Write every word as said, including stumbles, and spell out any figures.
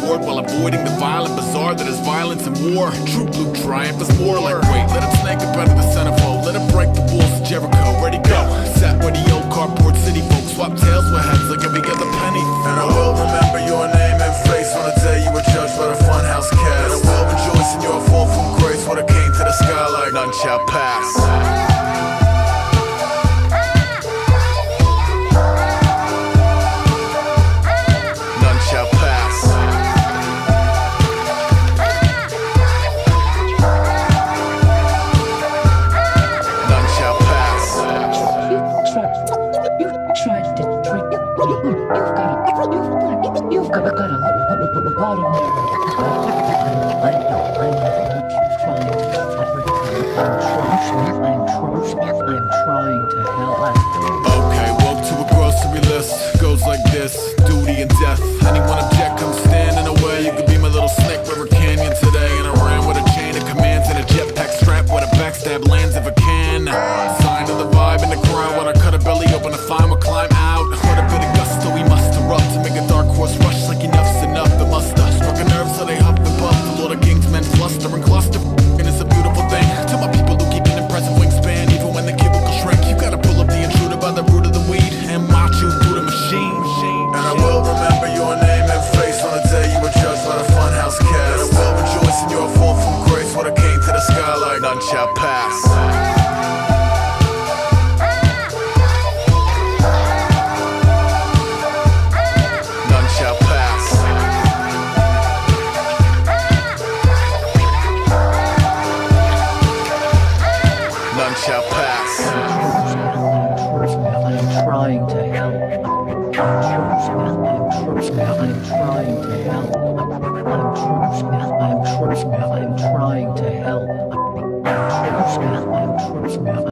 sword while avoiding the violent bazaar that is violence and war. True blue triumph is more like wait, let it snake up out of the centerfold, let it break the walls of Jericho. Ready, go. Sat where the old cardboard city folks swap tails with heads like every other penny. And I will remember your name and face on the day you were judged by the funhouse cast. And I will rejoice in your fall from grace when it came to the sky like none shall pass. You've got a lot of I know, I know, I'm trying, I'm trying, I'm trying to help. Okay, woke to a grocery list, goes like this, duty and death. Anyone object, come stand in the way. You could be my little snake river canyon today. And I ran with a chain of commands and a jetpack strap with a backstab lands if I can. Sign of the vibe in the crowd when I cut a belly open to find what climb out. What a bit of gusto we muster up to make a dark horse rush like enough's enough. It must have struck a nerve so they huff and puff. The Lord of Kings men fluster and cluster, and it's a beautiful thing. To my people who keep an impressive wingspan, even when the cubicle shrink, you gotta pull up the intruder by the root of the weed and march you through the machine. And I will remember your name and face on the day you were judged by the funhouse cast. And I will rejoice in your fall from grace when it came to the sky like none shall pass. Shall pass. I'm trying to help. I'm trying to help. I'm trying to help. I'm trying to help.